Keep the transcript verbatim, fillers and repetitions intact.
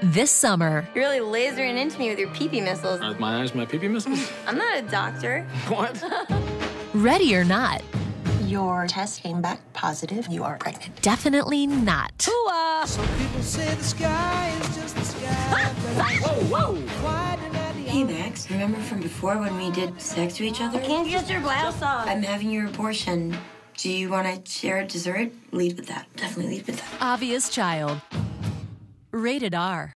This summer. You're really lasering into me with your pee-pee missiles. Are my eyes my pee-pee missiles? I'm not a doctor. What? Ready or not. Your test came back positive. You are pregnant. Definitely not. Hoo-ah! Some people say the sky is just the sky. Whoa, whoa! Hey, Max. Remember from before when we did sex to each other? Can't you get your blouse off? I'm having your abortion. Do you want to share a dessert? Lead with that. Definitely lead with that. Obvious child. Rated R.